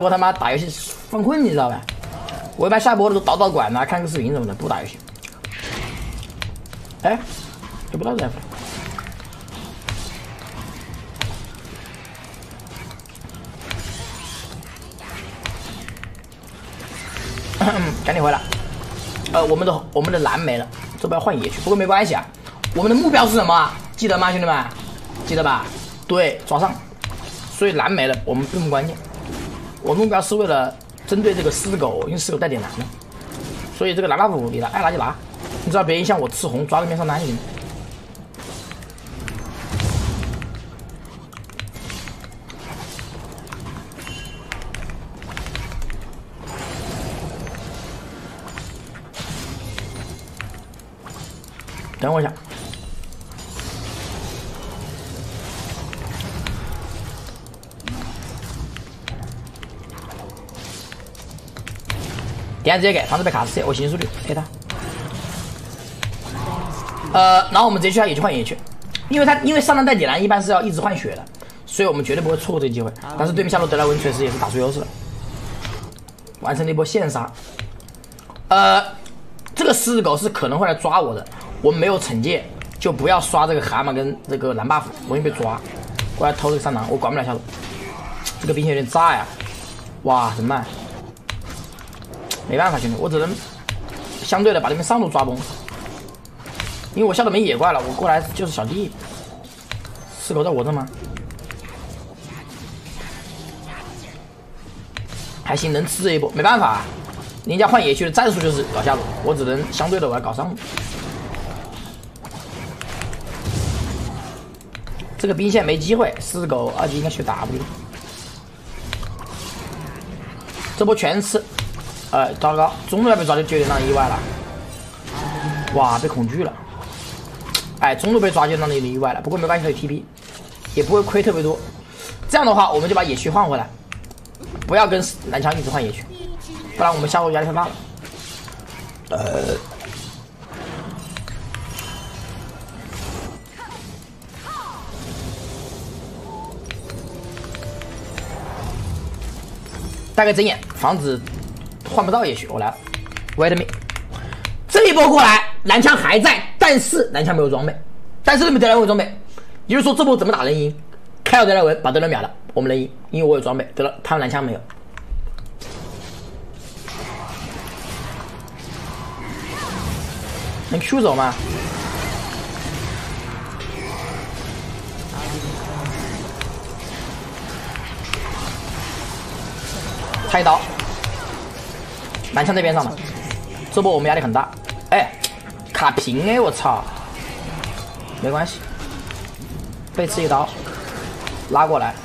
我他妈打游戏犯困，你知道吧？我一般下播的时候倒管啊，看个视频什么的，不打游戏。哎，就不知道在。赶紧回来。我们的蓝没了，这不要换野区，不过没关系啊。我们的目标是什么？记得吗，兄弟们？记得吧？对，抓上。所以蓝没了，我们并不关键。我目标是为了针对这个狮狗，因为狮狗带点蓝的，所以这个蓝 buff 你爱拿就拿。你知道别影响我吃红抓对面上单就行。等我一下。点直接给，防止被卡死，我新速率 A 他。然后我们直接去他野区换野区，因为上单带点蓝一般是要一直换血的，所以我们绝对不会错过这个机会。但是对面下路德莱文确实也是打出优势了，完成了一波线杀。这个狮子狗是可能会来抓我的，我们没有惩戒，就不要刷这个蛤蟆跟这个蓝 buff， 容易被抓。过来偷这个三狼，我管不了下路。这个兵线有点炸呀，哇，很慢。没办法，兄弟，我只能相对的把对面上路抓崩，因为我下路没野怪了，我过来就是小弟。狮狗在我这吗？还行，能吃这一波，没办法，人家换野区的战术就是搞下路，我只能相对的我要搞上路。这个兵线没机会，狮狗2级应该去 W， 这波全吃。糟糕，中路要被抓就有点让人意外了。哇，被恐惧了。哎，中路被抓就让人有点意外了。不过没关系，可以 TP， 也不会亏特别多。这样的话，我们就把野区换回来，不要跟蓝枪一直换野区，不然我们下路压力太大了。戴个针眼，防止。换不到也许我来了 ，wait a minute， 这一波过来，蓝枪还在，但是蓝枪没有装备，但是对面德莱文有装备，也就是说这波怎么打能赢？开到德莱文把德莱文秒了，我们能赢，因为我有装备，得了，他们蓝枪没有。能 Q 走吗？插一刀。蓝枪那边上了，这波我们压力很大。哎，卡屏哎，我操！没关系，被吃一刀，拉过来，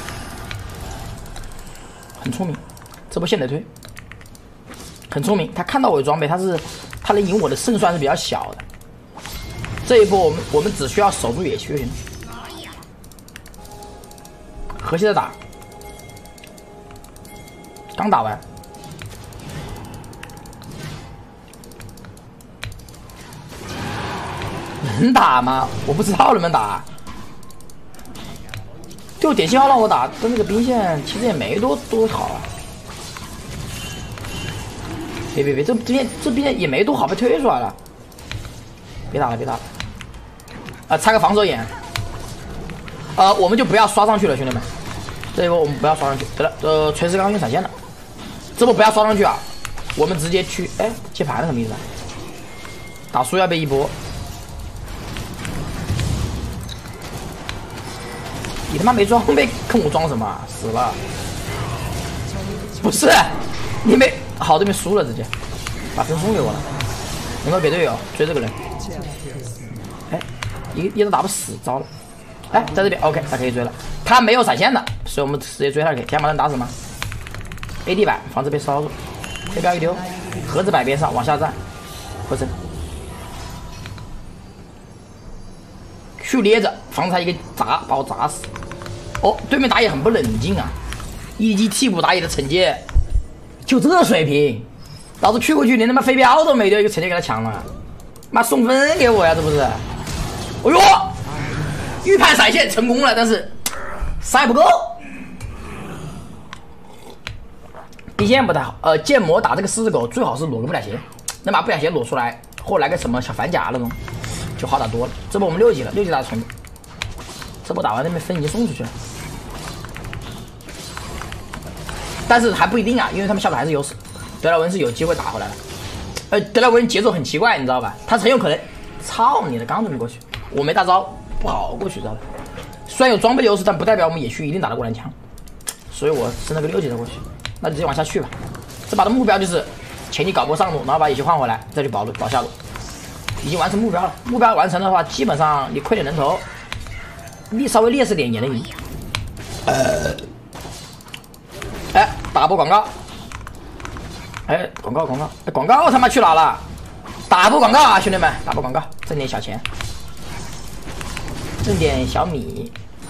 很聪明。这波线得推，很聪明。他看到我有装备，他能赢我的胜算是比较小的。这一波我们只需要守住野区就行了。河西在打，刚打完。能打吗？我不知道能不能打。就点信号让我打，但这个兵线其实也没多好啊。别，这兵线也没多好，被推出来了。别打了。插个防守眼。我们就不要刷上去了，兄弟们。这一波我们不要刷上去。得了，锤石刚用闪现了。这波不要刷上去啊，我们直接去。哎，接盘了什么意思啊？打输要被一波。你他妈没装备，跟我装什么？死了！不是，你没好，对面输了，直接把分送给我了。能够给队友追这个人。哎，一直打不死，糟了。哎，在这边 OK， 他可以追了。他没有闪现的，所以我们直接追他。天马能打死吗 ？AD 板防止被烧住，飞镖一丢，盒子摆边上往下站，合成。Q 捏着，防止他一个砸把我砸死。哦，对面打野很不冷静啊！1级替补打野的惩戒就这水平，老子 Q 过去连他妈飞镖都没丢，一个惩戒给他抢了，妈送分给我呀，这不是？哎呦，预判闪现成功了，但是伤害不够。 底线不太好。剑魔打这个狮子狗最好是裸个布甲鞋，能把布甲鞋裸出来，或来个什么小反甲那种，就好打多了。这波我们6级了，6级打虫子。这波打完那边分已经送出去了，但是还不一定啊，因为他们下路还是优势。德莱文是有机会打回来的。德莱文节奏很奇怪，你知道吧？他很有可能，操你的，刚准备过去，我没大招，不好过去，知道吧？虽然有装备优势，但不代表我们野区一定打得过蓝枪，所以我升了个6级的过去，那就直接往下去吧。这把的目标就是前期搞波上路，然后把野区换回来，再去保下路。已经完成目标了，目标完成的话，基本上你亏点人头，你稍微劣势点也能赢。打波广告。广告他妈去哪了？打波广告啊，兄弟们，打波广告，挣点小钱，挣点小米。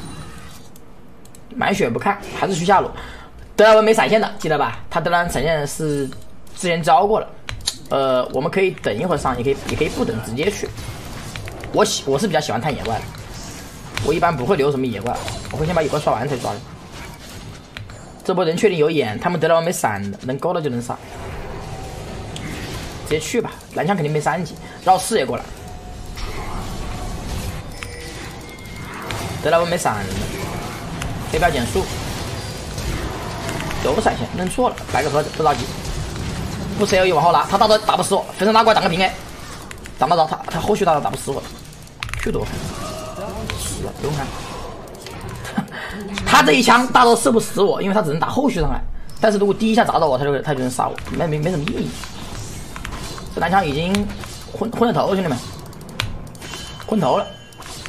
满血不看，还是去下路。德莱文没闪现的，记得吧？他德莱文闪现是之前招过了。我们可以等一会儿上，也可以不等，直接去。我是比较喜欢探野怪的，我一般不会留什么野怪，我会先把野怪刷完才抓人。这波人确定有眼，他们德莱文没闪的，能勾了就能杀。直接去吧，蓝枪肯定没3级，绕4也过来。德莱文没闪的，飞镖减速，有闪现，认错了，摆个盒子，不着急，不 C 往后拉，他大招打不死我，分身拉过来挡个平 A， 挡到着他后续大招打不死我，Q 多死了，不用看。他这一枪大招射不死我，因为他只能打后续上来。但是如果第一下砸到我，他就能杀我，没什么意义。这蓝枪已经昏了头，兄弟们，昏头了。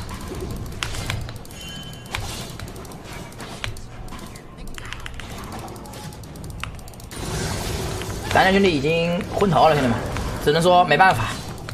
蓝枪兄弟已经昏头了，兄弟们，只能说没办法。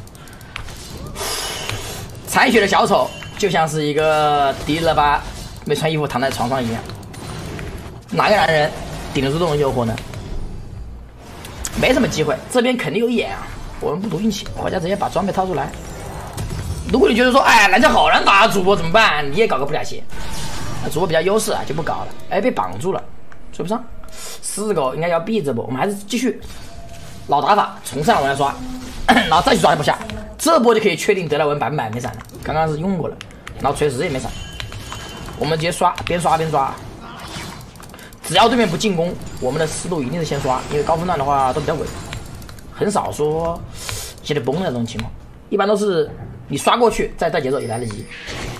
残血的小丑就像是一个迪丽热巴没穿衣服躺在床上一样，哪个男人顶得住这种诱惑呢？没什么机会，这边肯定有眼啊！我们不赌运气，回家直接把装备掏出来。如果你觉得说，哎，蓝枪好难打，主播怎么办？你也搞个布甲鞋，主播比较优势啊，就不搞了。哎，被绑住了，追不上。狮子狗应该要避这波，我们还是继续老打法，从上往下刷，然后再去抓一波下，这波就可以确定德莱文100%没闪了。刚刚是用过了，然后锤石也没闪。我们直接刷，边刷边抓，只要对面不进攻，我们的思路一定是先刷，因为高分段的话都比较稳，很少说接着崩的那种情况，一般都是你刷过去再带节奏也来得及。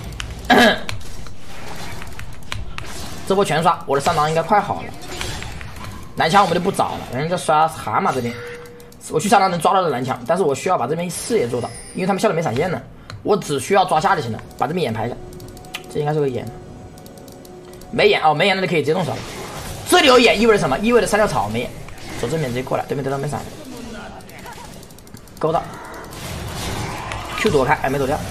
这波全刷，我的3狼应该快好了。蓝枪我们就不找了，人家刷蛤蟆这边，我去3狼能抓到的蓝枪，但是我需要把这边视野做到，因为他们下路没闪现呢，我只需要抓下就行了，把这边眼排一下，这应该是个眼。没眼哦，没眼那就可以直接动手了。这里有眼意味着什么？意味着3条草没眼，走正面直接过来，对面得到没闪，勾到 ，Q 躲开，哎没躲掉，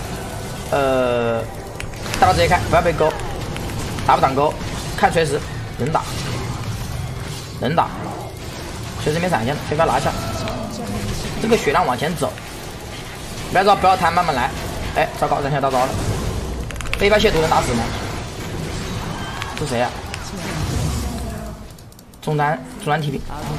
大招直接开，不要被勾，打不挡勾，看锤石，能打，锤石没闪现，飞镖拿下，这个血量往前走，不要不要贪，慢慢来，哎，糟糕，人家大招了，飞镖亵渎能打死吗？是谁呀、中单 TP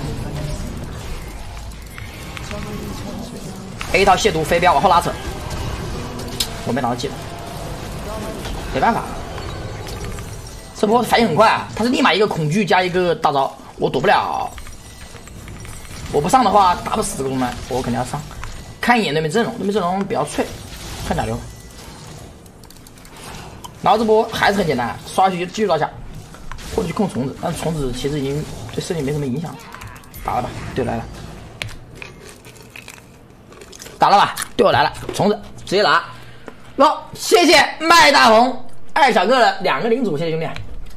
A 一套亵渎飞镖往后拉扯，我没拿到技能，没办法，这波反应很快啊，他是立马一个恐惧加一个大招，我躲不了，我不上的话打不死这个中单，我肯定要上，看一眼对面阵容，对面阵容比较脆，看甲流。然后这波还是很简单，刷下去继续抓下，或者去控虫子，但是虫子其实已经对胜利没什么影响。打了吧，队友来了，打了吧，队友来了，虫子直接拿。好，谢谢麦大红2小个的2个领主，谢谢兄弟，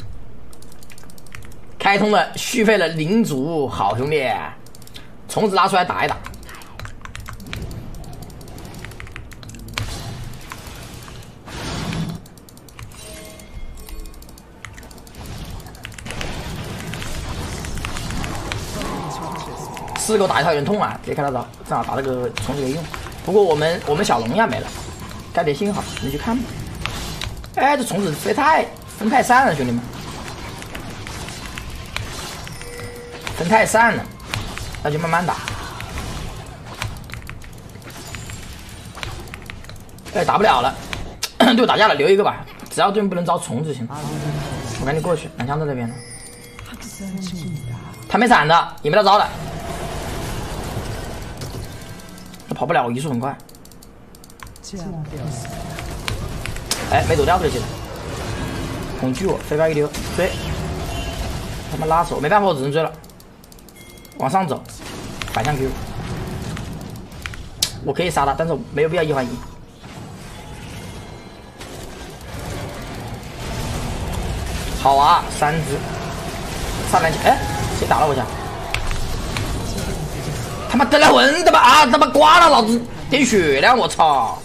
开通了续费了领主，好兄弟，虫子拉出来打一打。4狗打一套有点痛啊，直接开大招，正好把这个虫子给用。不过我们小龙呀没了，该点信号你去看吧。哎，这虫子分太散了，兄弟们， 分太散了，那就慢慢打。哎，打不了了，对我打架了，留一个吧，只要对面不能招虫就行。我赶紧过去，蓝枪在这边呢。他没闪的，也没他招的。他跑不了，我移速很快。哎，没躲掉这些。恐惧我，飞镖一溜，追。他妈拉手，没办法，我只能追了。往上走，反向 Q。我可以杀他，但是我没有必要1换1。好啊，3只。上来，哎，谁打了我一下？他妈得来混的吧！啊，他妈刮了老子点血量，我操！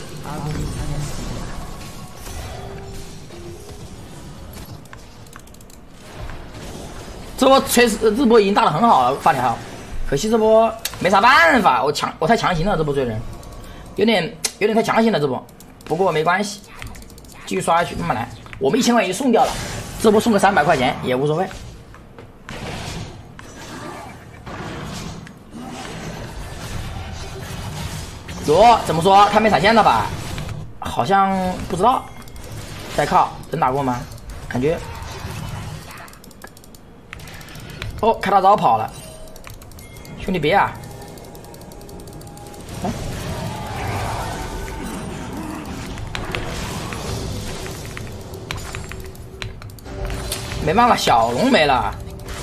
这波确实，这波已经打得很好了，发条。可惜这波没啥办法，我太强行了，这波追人，有点太强行了这波。不过没关系，继续刷下去，慢慢来。我们1000块已经送掉了，这波送个300块钱也无所谓。罗怎么说？他没闪现了吧？好像不知道。再靠能打过吗？感觉。哦，开大招跑了，兄弟别啊！哎，没办法，小龙没了，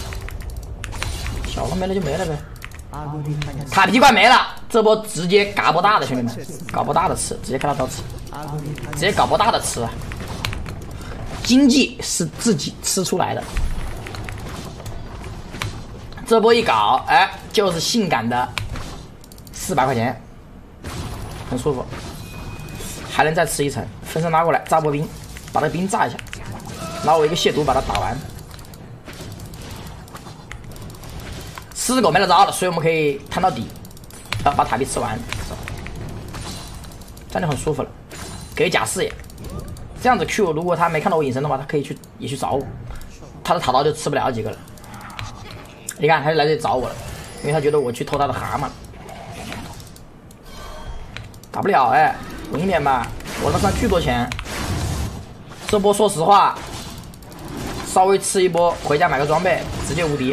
小龙没了就没了呗。塔皮怪没了，这波直接嘎波大的兄弟们，搞波大的吃，直接开大招吃，直接搞波大的吃啊！经济是自己吃出来的。这波一搞，哎，就是性感的400块钱，很舒服，还能再吃一层。分身拉过来，炸波兵，把那个兵炸一下，然后我一个亵渎把它打完。狮子狗没了招了，所以我们可以摊到底，把塔皮吃完，这样就很舒服了，可以假视野。这样子 Q， 如果他没看到我隐身的话，他可以也去找我，他的塔刀就吃不了几个了。你看，他就来这里找我了，因为他觉得我去偷他的蛤蟆了。打不了哎，稳一点吧，我那上巨多钱。这波说实话，稍微吃一波，回家买个装备，直接无敌。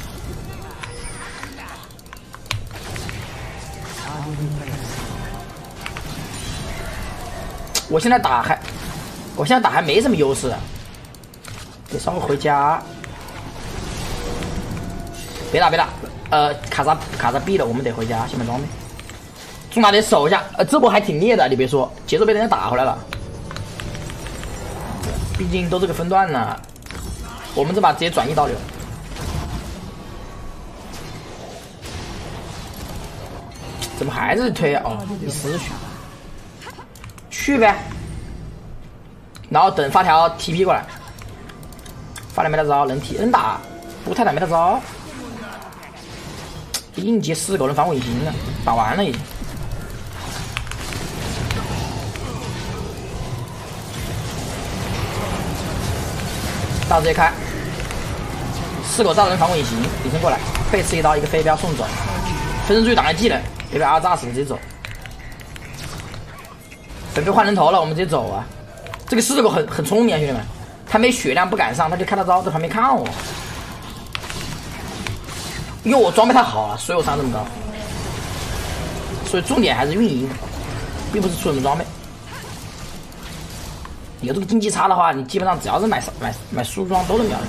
我现在打还没什么优势，得稍微回家。别打，卡扎毙了，我们得回家先买装备。中打得守一下，这波还挺烈的，你别说，节奏被人家打回来了。毕竟都这个分段了，我们这把直接转移到流。怎么还是推啊？哦，你死去呗。然后等发条 TP 过来，发条没得招，能打，不太打没得招。应急4狗能反尾行了，打完了已经。大直接开，4狗炸人反尾行，隐身过来，背刺一刀，一个飞镖送走，分身注意挡开技能，别被R炸死了直接走。准备换人头了，我们直接走啊！这个4狗很聪明啊，兄弟们，他没血量不敢上，他就开大招在旁边看我。因为我装备太好了，所以我伤这么高。所以重点还是运营，并不是出什么装备。有这个经济差的话，你基本上只要是买输装都能秒人。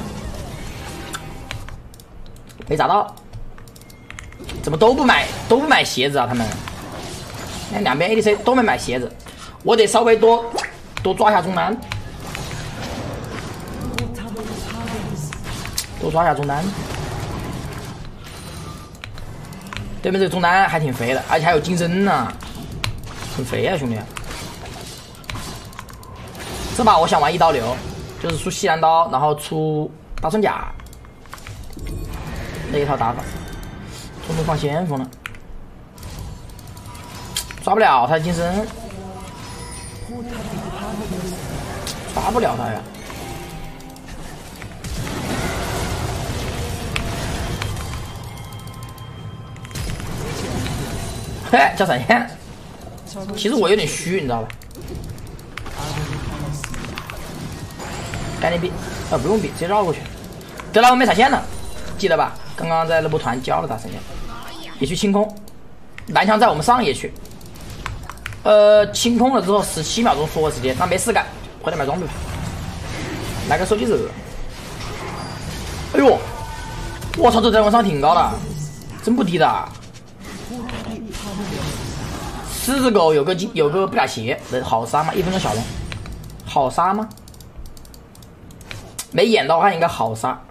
没砸到，怎么都不买鞋子啊？他们，那两边 ADC 都没买鞋子，我得稍微多抓一下中单，多抓一下中单。对面这个中单还挺肥的，而且还有金身呢，很肥啊，兄弟！这把我想玩1刀流，就是出西兰刀，然后出大穿甲那一套打法。中路放先锋了，抓不了他的金身，抓不了他呀！ 嘿，叫闪现。其实我有点虚，你知道吧？赶紧避，不用避，直接绕过去。得了，我没闪现了，记得吧？刚刚在那波团教了他闪现，也去清空。蓝枪在我们上野区。清空了之后17秒钟复活时间，那没事干，快点买装备吧。来个手机热。哎呦，我操，这在往上挺高的，真不低的。狮子狗有个不打鞋，好杀吗？1分钟小龙，好杀吗？没演的话应该好杀。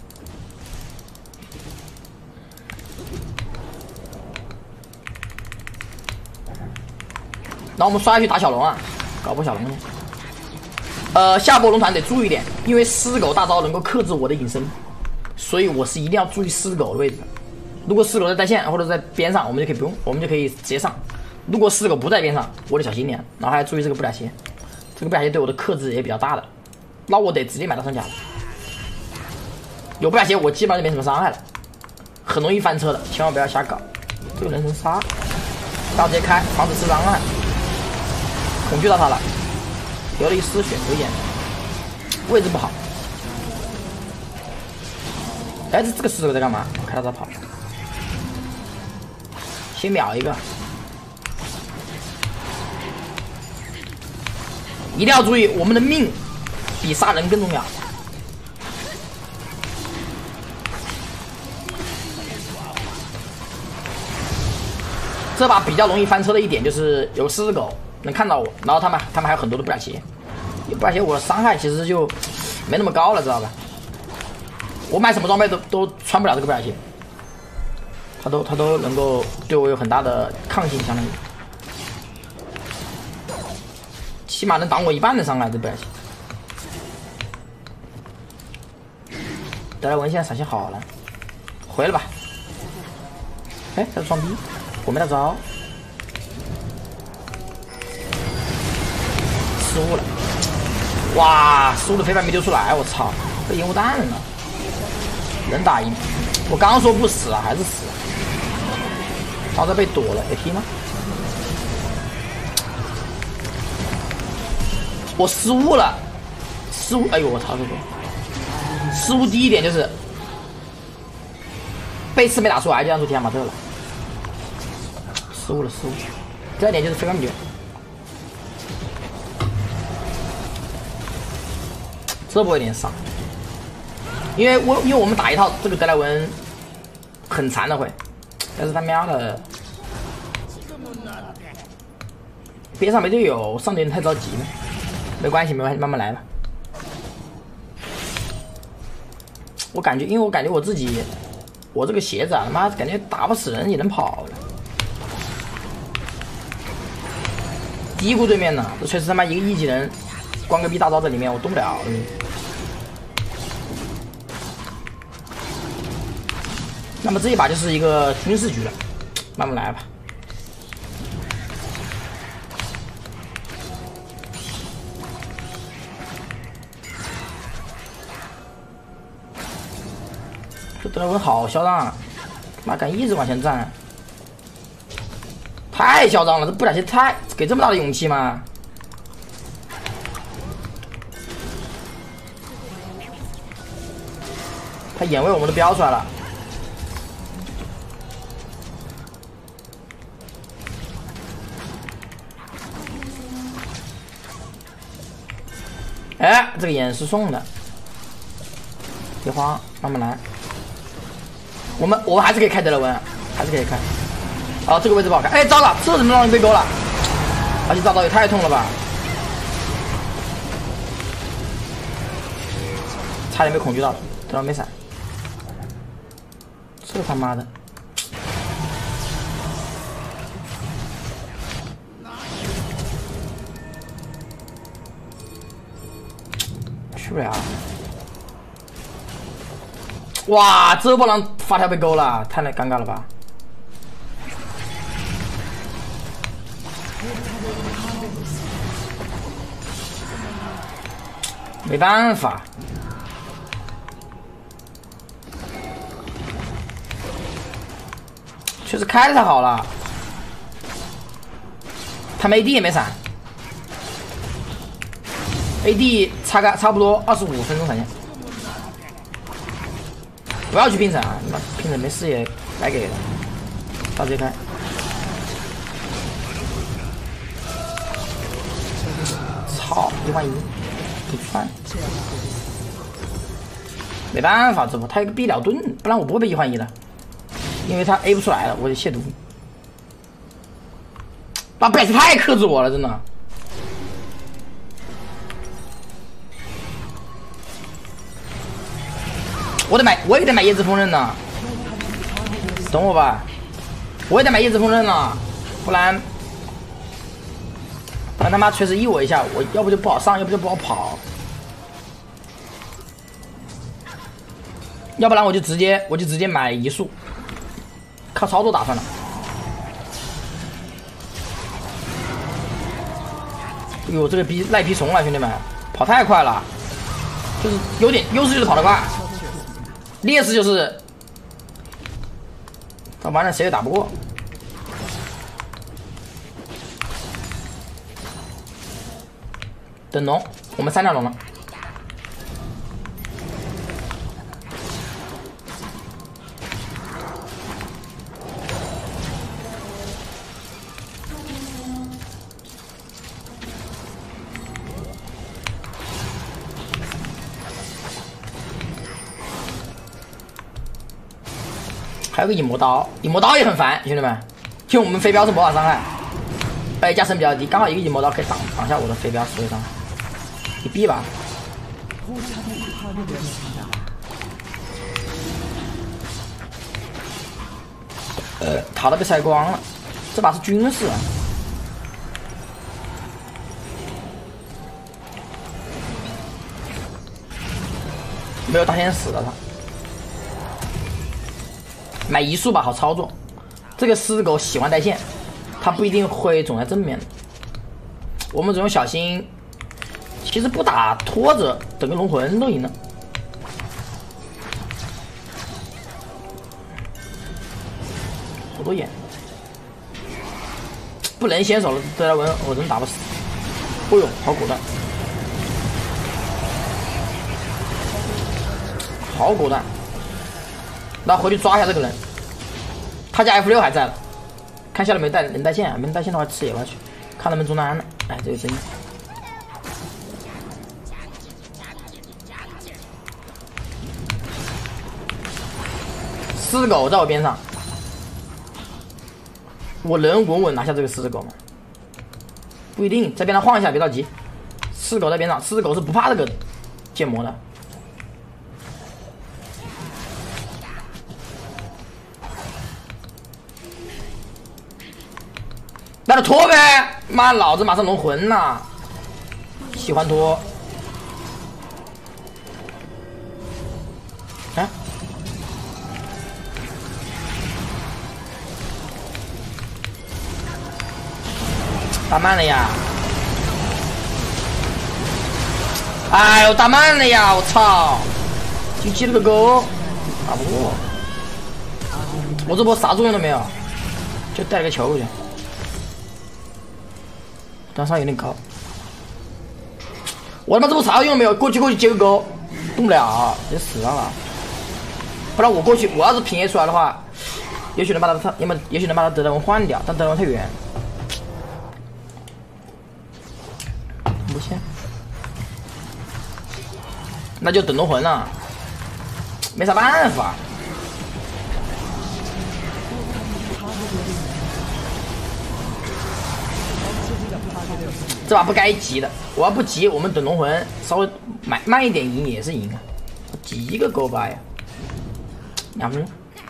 那我们刷下去打小龙啊，搞波小龙。下波龙团得注意点，因为狮子狗大招能够克制我的隐身，所以我是一定要注意狮子狗的位置的。如果狮子狗在带线或者在边上，我们就可以不用，我们就可以直接上。如果狮子狗不在边上，我得小心点，然后还要注意这个不打鞋，这个不打鞋对我的克制也比较大的，那我得直接买到装甲了。有不打鞋，我基本上就没什么伤害了，很容易翻车的，千万不要瞎搞。这个人能杀，大直接开，防止吃伤害。恐惧到他了，流了一丝血，有眼，位置不好。哎，这个狮子狗在干嘛？我看到他跑，先秒一个。一定要注意，我们的命比杀人更重要。这把比较容易翻车的一点就是有狮子狗能看到我，然后他们还有很多的不打鞋，不打鞋我的伤害其实就没那么高了，知道吧？我买什么装备都穿不了这个不打鞋，他都能够对我有很大的抗性，相当于起码能挡我一半的伤害，这不打鞋。德莱文现在闪现好了，回了吧？哎，他是双逼。我没大招，失误了，哇，失误的飞盘没丢出来，我操，被烟雾弹了，能打赢？我刚说不死啊，还是死了，然后再被躲了 ，AT 吗？我失误了，失误，哎呦我操，这个失误第一点就是背刺没打出来，就让出提亚马特了。失误了，失误。第二点就是飞盘没丢，这波有点伤，因为我们打一套这个德莱文很残的会，但是他喵的边上没队友，上点太着急了，没关系，慢慢来吧。我感觉我自己，我这个鞋子啊，他妈感觉打不死人也能跑了。低估对面呢，这确实他妈一个1级人，光个逼大招在里面我动不了。那么这一把就是一个军事局了，慢慢来吧。这德莱文好嚣张啊！妈敢一直往前站。太嚣张了，这不打鞋太给这么大的勇气吗？他眼位我们都标出来了。哎，这个眼是送的，别慌，慢慢来。我们还是可以开德莱文，还是可以开。哦，这个位置不好看。哎，糟了，这怎么让人被勾了？而且大招也太痛了吧！差点被恐惧到了，德莱没闪。这他妈的！去不了。哇，这波狼发条被勾了，太尴尬了吧！没办法，确实开的太好了。 他们 AD 也没闪 ，AD 差不多25分钟闪现。不要去拼闪啊！你妈拼闪没视野，白给了。大直接开。操！1换1，不穿。没办法，这不他有个必料盾，不然我不会被1换1的，因为他 A 不出来了，我就亵渎。把贝斯太克制我了，真的。我也得买椰子锋刃呢，等我吧，我也得买椰子锋刃了，不然他妈锤子一我一下，我要不就不好上，要不就不好跑，要不然我就直接买移速，靠操作打算了。哎呦，这个逼赖皮怂了，兄弟们，跑太快了，就是有点优势就是跑得快。劣势就是他完了谁也打不过。等龙，我们3条龙了。还有个影魔刀，影魔刀也很烦，兄弟们，因为我们飞镖是魔法伤害，而且加成比较低，刚好一个影魔刀可以挡下我的飞镖所有伤害。你逼吧。塔都被筛光了，这把是军事啊。没有大天使了他。买移速吧，好操作。这个狮子狗喜欢带线，它不一定会总在正面的。我们只用小心，其实不打拖着，等个龙魂都赢了。好多眼，不能先手了，德莱文我真打不死。哦呦，好果断，好果断。那回去抓一下这个人，他家 F6还在了，看下来没带能带线啊？没能带线的话吃野过去，看能不能中单了。哎，这个声音。狮子狗在我边上，我能稳稳拿下这个狮子狗吗？不一定，在边上晃一下，别着急。狮子狗在边上，狮子狗是不怕这个剑魔的。那就拖呗，妈，老子马上龙魂了，喜欢拖。啊！打慢了呀！哎呦，打慢了呀！我操！就接了个钩，打不过。我这波啥作用都没有，就带了个球过去。单杀有点高，我他妈这波啥用没有？过去接个钩，动不了，直接死了。不然我过去，我要是平 A 出来的话，也许能把他，也许能把他德莱文换掉，但德莱文太远。不行，那就等龙魂了，没啥办法。这把不该急的，我要不急，我们等龙魂稍微慢一点赢也是赢啊！急一个勾巴呀，2分钟，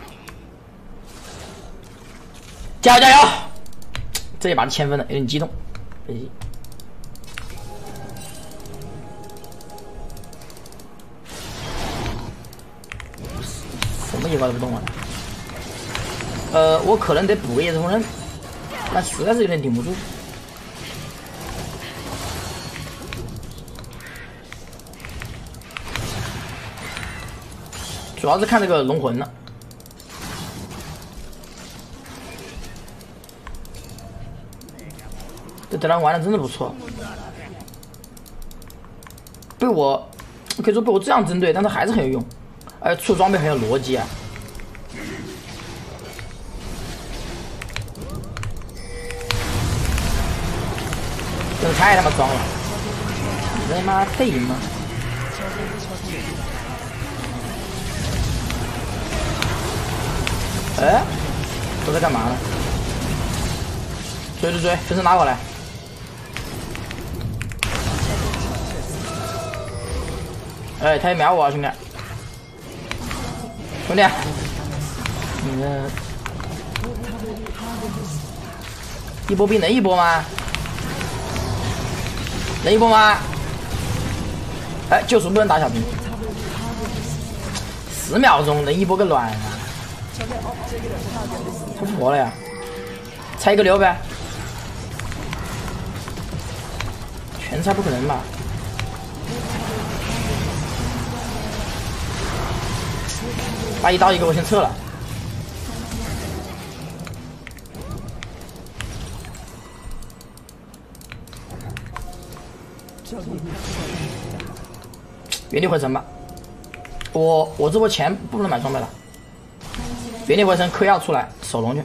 加油加油！这一把是1000分的，有点激动，别急。什么野怪都不动了。我可能得补个叶子锋刃，但实在是有点顶不住。主要是看这个龙魂了。 这德兰玩的真的不错，被我可以说被我这样针对，但是还是很有用，而且出装备很有逻辑啊。真的太他妈装了，你他妈配吗？哎，都在干嘛呢？追，分身拉过来。哎，他也秒我啊，兄弟！兄弟，你这一波比能一波吗？能一波吗？哎，救赎不能打小兵，10秒钟能一波个卵啊！他复活了呀，拆一个6呗，全拆不可能吧？把一刀一个我先撤了。原地回城吧，我这波钱不能买装备了。原地回城嗑药出来守龙去，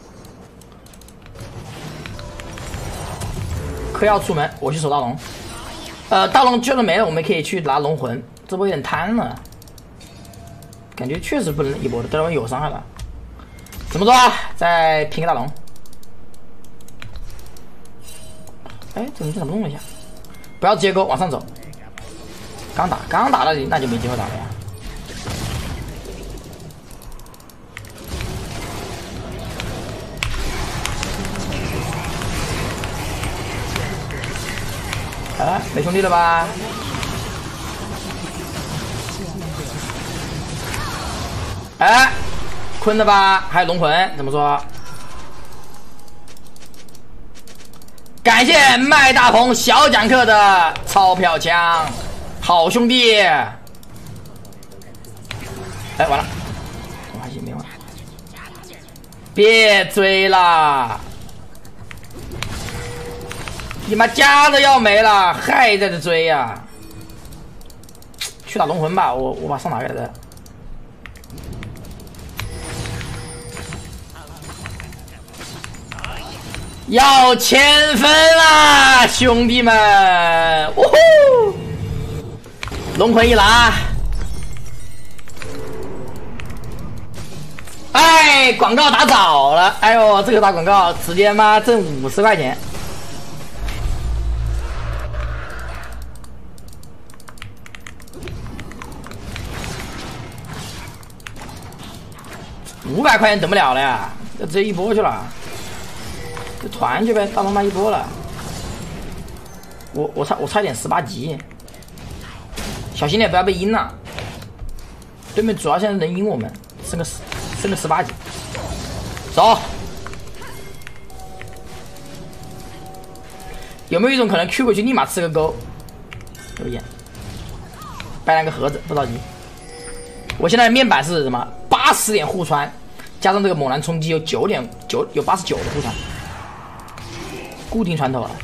嗑药出门我去守大龙。大龙就是没了，我们可以去拿龙魂。这波有点贪了，感觉确实不能一波的，大龙有伤害了。怎么做啊？再拼个大龙。哎，这怎么弄了一下？不要接钩，往上走。刚打那就没机会打了呀。啊，没兄弟了吧？哎，困了吧？还有龙魂，怎么说？感谢麦大鹏小讲课的钞票枪，好兄弟！哎，完了，我还行没完，别追了！你妈家都要没了，还在这追呀、啊！去打龙魂吧，我把上哪给他？要1000分啦，兄弟们！呜呼！龙魂一拿，哎，广告打早了，哎呦，这个打广告直接妈挣50块钱。500块钱等不了了呀，这直接一波去了。就团去呗，大龙妈一波了。我差点18级，小心点不要被阴了。对面主要现在能阴我们，升个18级。走。有没有一种可能 Q 过去立马吃个钩？有眼。掰2个盒子，不着急。我现在的面板是什么？80点互穿，加上这个猛然冲击有89的互穿。固定船头了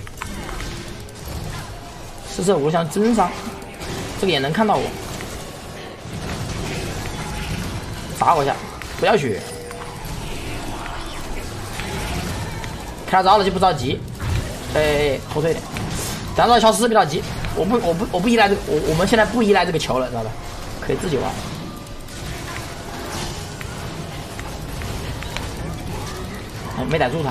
，475像真伤，这个也能看到我，砸我一下，不要血，看他招了就不着急，哎，后退点，等到消失别着急，我不依赖这个，我们现在不依赖这个球了，知道吧？可以自己玩。哎，没逮住他。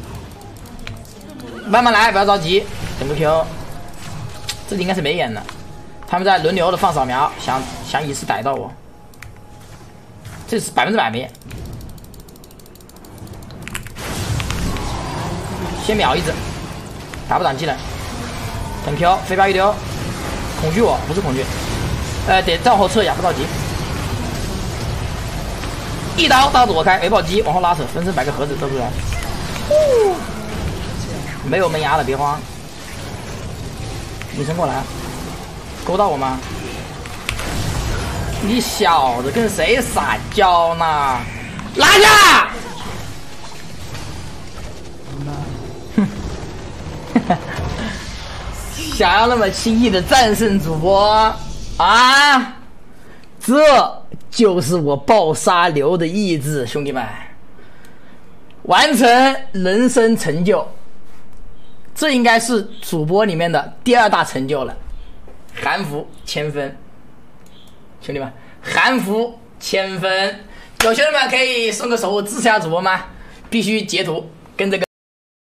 慢慢来，不要着急，等个 Q。这里应该是没眼的，他们在轮流的放扫描，想以次逮到我。这是100%没眼。先秒一只，打不挡技能，等 Q， 飞镖一丢，恐惧我不是恐惧，得再往后撤呀，不着急。一刀大躲开，没暴击往后拉扯，分身摆个盒子都出来。没有门牙了，别慌。女生过来，勾到我吗？你小子跟谁撒娇呢？拉下！哼， 想要那么轻易的战胜主播啊？这就是我爆杀流的意志，兄弟们！完成人生成就，这应该是主播里面的第2大成就了。韩服1000分，兄弟们，韩服1000分，有兄弟们可以送个手支持下主播吗？必须截图跟这个。